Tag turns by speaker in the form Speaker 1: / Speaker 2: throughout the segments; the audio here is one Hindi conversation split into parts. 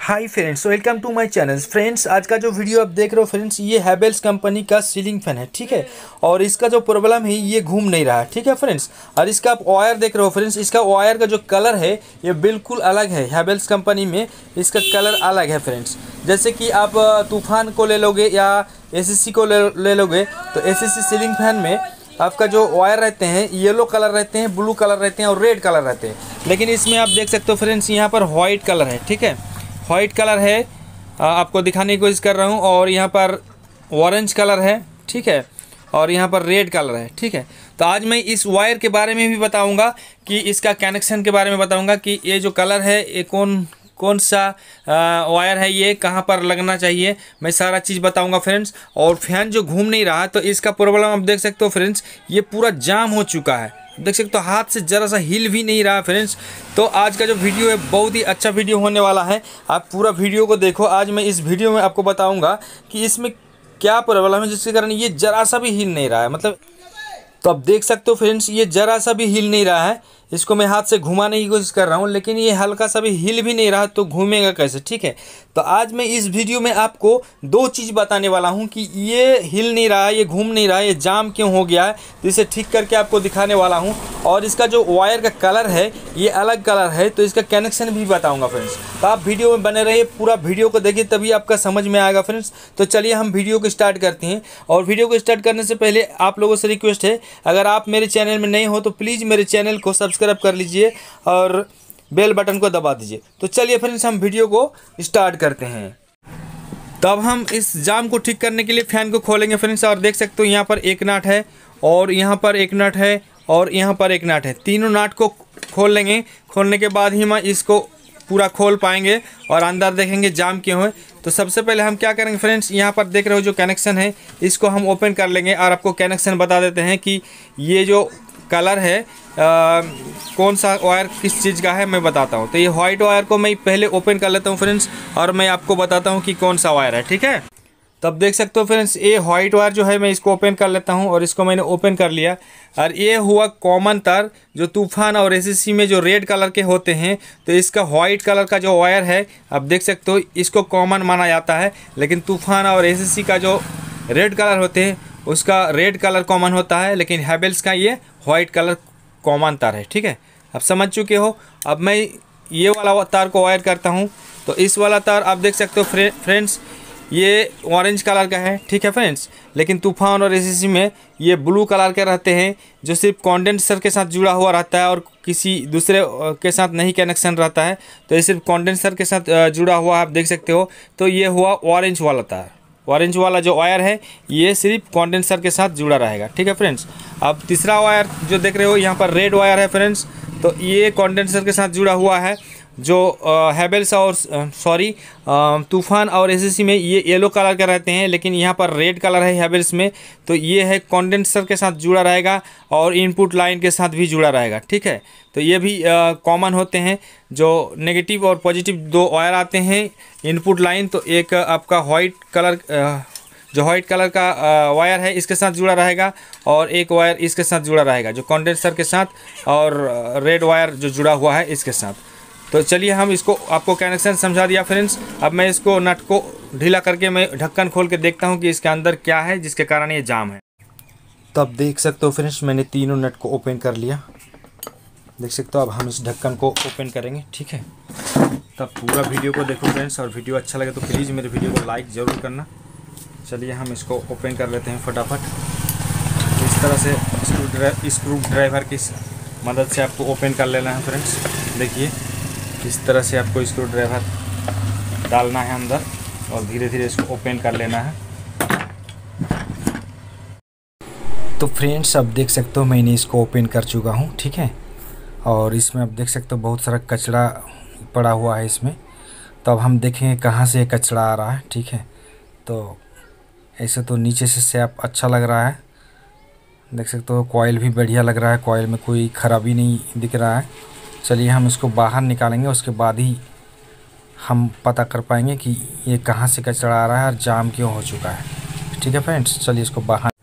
Speaker 1: Hi friends, welcome to my channel. Friends, आज का जो वीडियो आप देख रहे हो फ्रेंड्स, ये हैवेल्स कंपनी का सीलिंग फैन है, ठीक है। और इसका जो प्रॉब्लम है, ये घूम नहीं रहा है, ठीक है फ्रेंड्स। और इसका आप वायर देख रहे हो फ्रेंड्स, इसका वायर का जो कलर है ये बिल्कुल अलग है। हैवेल्स कंपनी में इसका कलर अलग है फ्रेंड्स। जैसे कि आप तूफान को ले लोगे या एसीसी को ले लोगे, तो एसीसी सीलिंग फैन में आपका जो वायर रहते हैं येलो कलर रहते हैं, ब्लू कलर रहते हैं और रेड कलर रहते हैं। लेकिन इसमें आप देख सकते हो फ्रेंड्स, यहाँ पर वाइट कलर है, ठीक है। वाइट कलर है, आपको दिखाने की कोशिश कर रहा हूँ। और यहाँ पर ऑरेंज कलर है, ठीक है। और यहाँ पर रेड कलर है, ठीक है। तो आज मैं इस वायर के बारे में भी बताऊँगा कि इसका कनेक्शन के बारे में बताऊँगा कि ये जो कलर है ये कौन सा वायर है, ये कहाँ पर लगना चाहिए, मैं सारा चीज़ बताऊंगा फ्रेंड्स। और फैन जो घूम नहीं रहा, तो इसका प्रॉब्लम आप देख सकते हो फ्रेंड्स, ये पूरा जाम हो चुका है। देख सकते हो हाथ से ज़रा सा हिल भी नहीं रहा फ्रेंड्स। तो आज का जो वीडियो है बहुत ही अच्छा वीडियो होने वाला है, आप पूरा वीडियो को देखो। आज मैं इस वीडियो में आपको बताऊँगा कि इसमें क्या प्रॉब्लम है जिसके कारण ये ज़रा सा भी हिल नहीं रहा है। मतलब तो आप देख सकते हो फ्रेंड्स, ये ज़रा सा भी हिल नहीं रहा है। इसको मैं हाथ से घुमाने की कोशिश कर रहा हूँ, लेकिन ये हल्का सा भी हिल भी नहीं रहा, तो घूमेगा कैसे, ठीक है। तो आज मैं इस वीडियो में आपको दो चीज़ बताने वाला हूँ कि ये हिल नहीं रहा है, ये घूम नहीं रहा है, ये जाम क्यों हो गया है, तो इसे ठीक करके आपको दिखाने वाला हूँ। और इसका जो वायर का कलर है ये अलग कलर है, तो इसका कनेक्शन भी बताऊँगा फ्रेंड्स। तो आप वीडियो में बने रहिए, पूरा वीडियो को देखिए, तभी आपका समझ में आएगा फ्रेंड्स। तो चलिए हम वीडियो को स्टार्ट करते हैं। और वीडियो को स्टार्ट करने से पहले आप लोगों से रिक्वेस्ट है, अगर आप मेरे चैनल में नए हो तो प्लीज़ मेरे चैनल को सब्सक्राइब कर लीजिए और बेल बटन को दबा दीजिए। तो चलिए फ्रेंड्स, हम वीडियो को स्टार्ट करते हैं। तब हम इस जाम को ठीक करने के लिए फैन को खोलेंगे फ्रेंड्स। और देख सकते हो यहाँ पर एक नट है, और यहाँ पर एक नट है, और यहाँ पर एक नट है। तीनों नट को खोल लेंगे। खोलने के बाद ही हम इसको पूरा खोल पाएंगे और अंदर देखेंगे जाम क्यों है। तो सबसे पहले हम क्या करेंगे फ्रेंड्स, यहाँ पर देख रहे हो जो कनेक्शन है, इसको हम ओपन कर लेंगे और आपको कनेक्शन बता देते हैं कि ये जो कलर है कौन सा वायर किस चीज़ का है, मैं बताता हूँ। तो ये वाइट वायर को मैं पहले ओपन कर लेता हूँ फ्रेंड्स, और मैं आपको बताता हूँ कि कौन सा वायर है, ठीक है। तब देख सकते हो फ्रेंड्स, ये वाइट वायर जो है मैं इसको ओपन कर लेता हूँ, और इसको मैंने ओपन कर लिया। और ये हुआ कॉमन तार, जो तूफान और एसीसी में जो रेड कलर के होते हैं, तो इसका वाइट कलर का जो वायर है आप देख सकते हो, इसको कॉमन माना जाता है। लेकिन तूफान और एसीसी का जो रेड कलर होते हैं उसका रेड कलर कॉमन होता है, लेकिन हैवेल्स का ये वाइट कलर कॉमन तार है, ठीक है। अब समझ चुके हो। अब मैं ये वाला तार को वायर करता हूँ। तो इस वाला तार आप देख सकते हो फ्रेंड्स, ये ऑरेंज कलर का है, ठीक है फ्रेंड्स। लेकिन तूफान और एसीसी में ये ब्लू कलर के रहते हैं, जो सिर्फ कंडेंसर के साथ जुड़ा हुआ रहता है और किसी दूसरे के साथ नहीं कनेक्शन रहता है। तो ये सिर्फ कंडेंसर के साथ जुड़ा हुआ आप देख सकते हो। तो ये हुआ ऑरेंज वाला तार। ऑरेंज वाला जो वायर है ये सिर्फ कंडेंसर के साथ जुड़ा रहेगा, ठीक है फ्रेंड्स। अब तीसरा वायर जो देख रहे हो यहाँ पर रेड वायर है फ्रेंड्स, तो ये कंडेंसर के साथ जुड़ा हुआ है। जो हैवेल्स और तूफान और एसीसी में ये येलो कलर के रहते हैं, लेकिन यहाँ पर रेड कलर है हैवेल्स में, तो ये है कंडेंसर के साथ जुड़ा रहेगा और इनपुट लाइन के साथ भी जुड़ा रहेगा, ठीक है। तो ये भी कॉमन होते हैं, जो नेगेटिव और पॉजिटिव दो वायर आते हैं इनपुट लाइन। तो एक आपका वाइट कलर जो वाइट कलर का वायर है इसके साथ जुड़ा रहेगा, और एक वायर इसके साथ जुड़ा रहेगा जो कंडेंसर के साथ, और रेड वायर जो जुड़ा हुआ है इसके साथ। तो चलिए हम इसको आपको कनेक्शन समझा दिया फ्रेंड्स। अब मैं इसको नट को ढीला करके मैं ढक्कन खोल के देखता हूँ कि इसके अंदर क्या है जिसके कारण ये जाम है। तो अब देख सकते हो फ्रेंड्स, मैंने तीनों नट को ओपन कर लिया। देख सकते हो। अब हम इस ढक्कन को ओपन करेंगे, ठीक है। तब पूरा वीडियो को देखो फ्रेंड्स, और वीडियो अच्छा लगे तो प्लीज़ मेरे वीडियो को लाइक ज़रूर करना। चलिए हम इसको ओपन कर लेते हैं फटाफट। इस तरह से स्क्रू ड्राइवर की मदद से आपको ओपन कर लेना है फ्रेंड्स। देखिए इस तरह से आपको स्क्रू ड्राइवर डालना है अंदर, और धीरे धीरे इसको ओपन कर लेना है। तो फ्रेंड्स, अब देख सकते हो मैंने इसको ओपन कर चुका हूँ, ठीक है। और इसमें आप देख सकते हो बहुत सारा कचरा पड़ा हुआ है इसमें। तो अब हम देखेंगे कहाँ से ये कचरा आ रहा है, ठीक है। तो ऐसे तो नीचे से शेप अच्छा लग रहा है, देख सकते हो। कॉइल भी बढ़िया लग रहा है, कॉइल में कोई ख़राबी नहीं दिख रहा है। चलिए हम इसको बाहर निकालेंगे, उसके बाद ही हम पता कर पाएंगे कि ये कहाँ से कचरा आ रहा है और जाम क्यों हो चुका है, ठीक है फ्रेंड्स। चलिए इसको बाहर।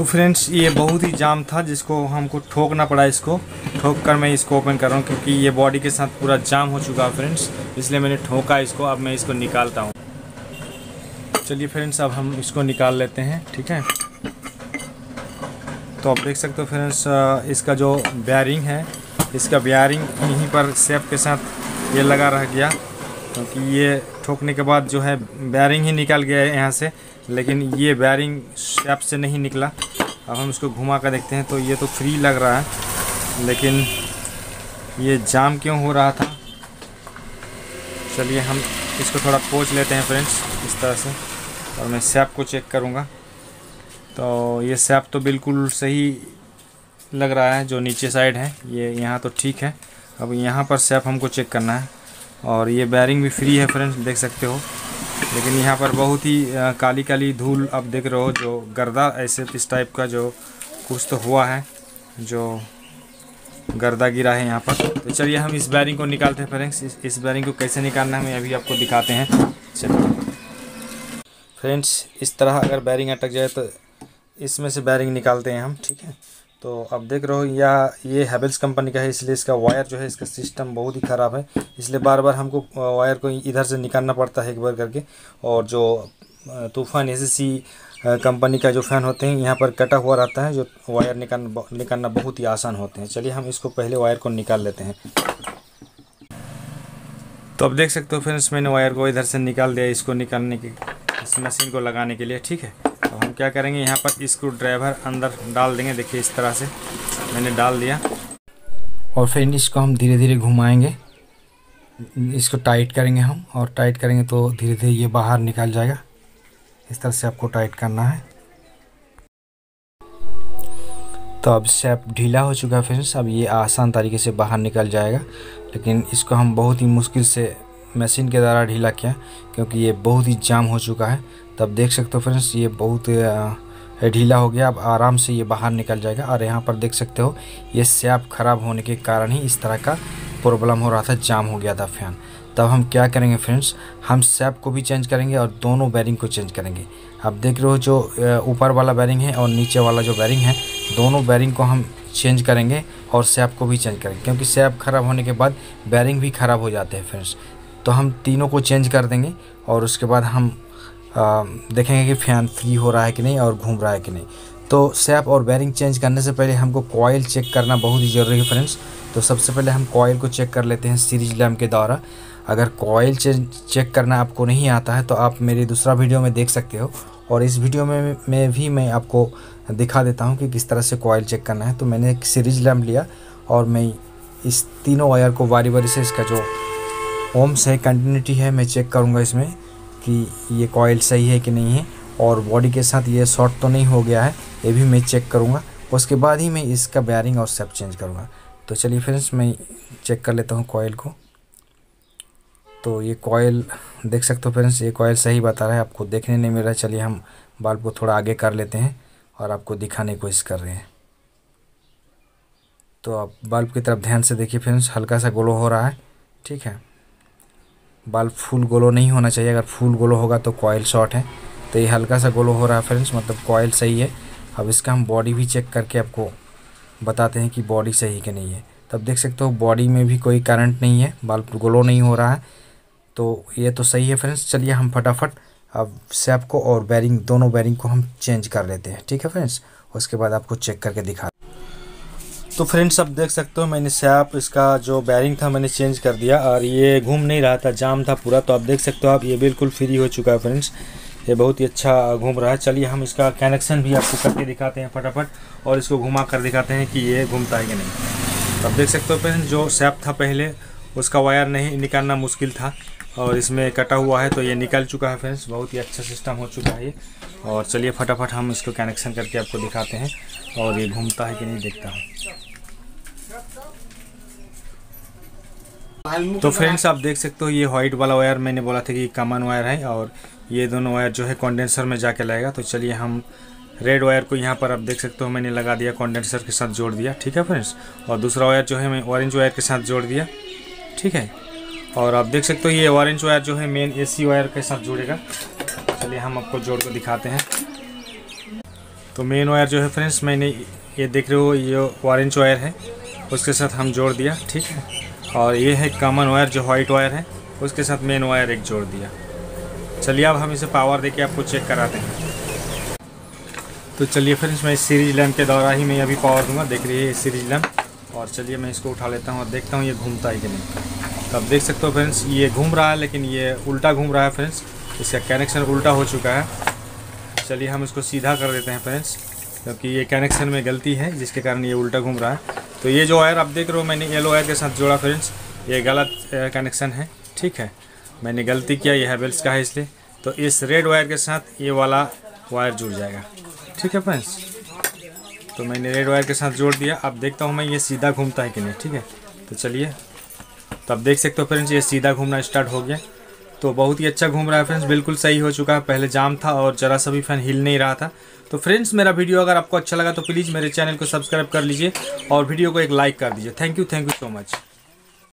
Speaker 1: तो फ्रेंड्स ये बहुत ही जाम था जिसको हमको ठोकना पड़ा, इसको ठोक कर मैं इसको ओपन कर रहा हूँ क्योंकि ये बॉडी के साथ पूरा जाम हो चुका है फ्रेंड्स, इसलिए मैंने ठोका इसको। अब मैं इसको निकालता हूँ। चलिए फ्रेंड्स अब हम इसको निकाल लेते हैं, ठीक है। तो आप देख सकते हो फ्रेंड्स इसका जो बेयरिंग है, इसका बेयरिंग यहीं पर शेप के साथ ये लगा रह गया क्योंकि ये ठोकने के बाद जो है बेयरिंग ही निकल गया है यहाँ से, लेकिन ये बेयरिंग शेप से नहीं निकला। अब हम इसको घुमा कर देखते हैं तो ये तो फ्री लग रहा है, लेकिन ये जाम क्यों हो रहा था। चलिए हम इसको थोड़ा पोंछ लेते हैं फ्रेंड्स इस तरह से, और मैं शेप को चेक करूँगा। तो ये शेप तो बिल्कुल सही लग रहा है, जो नीचे साइड है ये यहाँ तो ठीक है। अब यहाँ पर शेप हमको चेक करना है, और ये बेयरिंग भी फ्री है फ्रेंड्स, देख सकते हो। लेकिन यहाँ पर बहुत ही काली काली धूल आप देख रहे हो, जो गर्दा ऐसे इस टाइप का जो कुछ तो हुआ है, जो गर्दा गिरा है यहाँ पर। तो चलिए हम इस बेयरिंग को निकालते हैं फ्रेंड्स। इस बेयरिंग को कैसे निकालना है मैं अभी आपको दिखाते हैं। चलिए फ्रेंड्स इस तरह अगर बेयरिंग अटक जाए तो इसमें से बेयरिंग निकालते हैं हम, ठीक है। तो अब देख रहे हो ये हैवेल्स कंपनी का है, इसलिए इसका वायर जो है इसका सिस्टम बहुत ही ख़राब है, इसलिए बार बार हमको वायर को इधर से निकालना पड़ता है एक बार करके। और जो तूफान एसीसी कंपनी का जो फ़ैन होते हैं यहाँ पर कटा हुआ रहता है, जो वायर निकालना बहुत ही आसान होते हैं। चलिए हम इसको पहले वायर को निकाल लेते हैं। तो अब देख सकते हो फ्रेंड्स मैंने वायर को इधर से निकाल दिया, इसको निकालने की, इस मशीन को लगाने के लिए, ठीक है। तो हम क्या करेंगे, यहाँ पर स्क्रू ड्राइवर अंदर डाल देंगे। देखिए इस तरह से मैंने डाल दिया, और फिर इसको हम धीरे धीरे घुमाएंगे, इसको टाइट करेंगे हम, और टाइट करेंगे तो धीरे धीरे ये बाहर निकल जाएगा। इस तरह से आपको टाइट करना है। तो अब शेप ढीला हो चुका है फ्रेंड्स, अब ये आसान तरीके से बाहर निकल जाएगा, लेकिन इसको हम बहुत ही मुश्किल से मशीन के द्वारा ढीला किया क्योंकि ये बहुत ही जाम हो चुका है। तब देख सकते हो फ्रेंड्स ये बहुत ढीला हो गया, अब आराम से ये बाहर निकल जाएगा। और यहाँ पर देख सकते हो ये शेप ख़राब होने के कारण ही इस तरह का प्रॉब्लम हो रहा था, जाम हो गया था फैन। तब हम क्या करेंगे फ्रेंड्स, हम शेप को भी चेंज करेंगे और दोनों बेयरिंग को चेंज करेंगे। आप देख रहे हो जो ऊपर वाला बेयरिंग है और नीचे वाला जो बेयरिंग है, दोनों बेयरिंग को हम चेंज करेंगे और शेप को भी चेंज करेंगे, क्योंकि शेप ख़राब होने के बाद बेयरिंग भी ख़राब हो जाते हैं फ्रेंड्स। तो हम तीनों को चेंज कर देंगे और उसके बाद हम देखेंगे कि फ़ैन फ्री हो रहा है कि नहीं और घूम रहा है कि नहीं। तो शेप और बेयरिंग चेंज करने से पहले हमको कॉइल चेक करना बहुत ही ज़रूरी है फ्रेंड्स। तो सबसे पहले हम कॉइल को चेक कर लेते हैं सीरीज लैम्प के द्वारा। अगर कॉइल चेक करना आपको नहीं आता है तो आप मेरी दूसरा वीडियो में देख सकते हो, और इस वीडियो में भी मैं आपको दिखा देता हूँ कि किस तरह से कॉइल चेक करना है। तो मैंने एक सीरीज लैम्प लिया और मैं इस तीनों वायर को बारी बारी से, इसका जो ओम्स है, कंटिन्यूटी है, मैं चेक करूँगा इसमें कि ये कॉइल सही है कि नहीं है, और बॉडी के साथ ये शॉर्ट तो नहीं हो गया है, ये भी मैं चेक करूँगा। उसके बाद ही मैं इसका बेयरिंग और शेप चेंज करूँगा। तो चलिए फ्रेंड्स मैं चेक कर लेता हूँ कॉइल को। तो ये कॉइल देख सकते हो फ्रेंड्स, ये कॉइल सही बता रहा है, आपको देखने नहीं मिल रहा है। चलिए हम बल्ब को थोड़ा आगे कर लेते हैं और आपको दिखाने की कोशिश कर रहे हैं। तो आप बल्ब की तरफ ध्यान से देखिए फ्रेंड्स, हल्का सा ग्लो हो रहा है, ठीक है। बल्ब फुल ग्लो नहीं होना चाहिए, अगर फुल ग्लो होगा तो कॉइल शॉर्ट है। तो ये हल्का सा ग्लो हो रहा है फ्रेंड्स, मतलब कॉइल सही है। अब इसका हम बॉडी भी चेक करके आपको बताते हैं कि बॉडी सही है कि नहीं है। तब देख सकते हो बॉडी में भी कोई करंट नहीं है, बल्ब ग्लो नहीं हो रहा है, तो ये तो सही है फ्रेंड्स। चलिए हम फटाफट अब शेप को और बेयरिंग, दोनों बेयरिंग को हम चेंज कर लेते हैं, ठीक है फ्रेंड्स। उसके बाद आपको चेक करके दिखा। तो फ्रेंड्स अब देख सकते हो मैंने शेप, इसका जो बेयरिंग था मैंने चेंज कर दिया, और ये घूम नहीं रहा था, जाम था पूरा। तो आप देख सकते हो आप, ये बिल्कुल फ्री हो चुका है फ्रेंड्स, ये बहुत ही अच्छा घूम रहा है। चलिए हम इसका कनेक्शन भी आपको करके दिखाते हैं फटाफट, और इसको घुमा कर दिखाते हैं कि ये घूमता है कि नहीं। तो आप देख सकते हो फ्रेंड्स, जो शेप था पहले उसका वायर नहीं निकालना मुश्किल था, और इसमें कटा हुआ है तो ये निकल चुका है फ्रेंड्स, बहुत ही अच्छा सिस्टम हो चुका है ये। और चलिए फटाफट हम इसको कनेक्शन करके आपको दिखाते हैं, और ये घूमता है कि नहीं देखता हूँ। तो फ्रेंड्स आप देख सकते हो ये वाइट वाला वायर मैंने बोला था कि कॉमन वायर है, और ये दोनों वायर जो है कंडेंसर में जाके लगेगा। तो चलिए हम रेड वायर को यहाँ पर आप देख सकते हो मैंने लगा दिया, कंडेंसर के साथ जोड़ दिया, ठीक है फ्रेंड्स। और दूसरा वायर जो है मैं ऑरेंज वायर के साथ जोड़ दिया, ठीक है। और आप देख सकते हो ये ऑरेंज वायर जो है मेन एसी वायर के साथ जुड़ेगा। चलिए हम आपको जोड़ कर दिखाते हैं। तो मेन वायर जो है फ्रेंड्स मैंने ये देख रहे हो ये ऑरेंज वायर है उसके साथ हम जोड़ दिया, ठीक है। और ये है कॉमन वायर जो वाइट वायर है उसके साथ मेन वायर एक जोड़ दिया। चलिए अब हम इसे पावर देके आपको चेक कराते हैं। तो चलिए फ्रेंड्स मैं इस सीरीज लैम्प के द्वारा ही मैं अभी पावर दूंगा। देख रही है ये सीरीज लैम्प। और चलिए मैं इसको उठा लेता हूँ और देखता हूँ ये घूमता है कि नहीं। तो अब देख सकते हो फ्रेंड्स ये घूम रहा है लेकिन ये उल्टा घूम रहा है फ्रेंड्स, इसका कनेक्शन उल्टा हो चुका है। चलिए हम इसको सीधा कर देते हैं फ्रेंड्स, क्योंकि ये कनेक्शन में गलती है जिसके कारण ये उल्टा घूम रहा है। तो ये जो वायर आप देख रहे हो मैंने येलो वायर के साथ जोड़ा फ्रेंड्स, ये गलत कनेक्शन है, ठीक है। मैंने गलती किया, ये हैवेल्स का है इसलिए। तो इस रेड वायर के साथ ये वाला वायर जुड़ जाएगा, ठीक है फ्रेंड्स। तो मैंने रेड वायर के साथ जोड़ दिया। अब देखता हूँ मैं ये सीधा घूमता है कि नहीं, ठीक है। तो चलिए, तो अब देख सकते हो फ्रेंड्स ये सीधा घूमना स्टार्ट हो गया। तो बहुत ही अच्छा घूम रहा है फ्रेंड्स, बिल्कुल सही हो चुका है। पहले जाम था और ज़रा सा भी फैन हिल नहीं रहा था। तो फ्रेंड्स मेरा वीडियो अगर आपको अच्छा लगा तो प्लीज़ मेरे चैनल को सब्सक्राइब कर लीजिए और वीडियो को एक लाइक कर दीजिए। Thank you so much.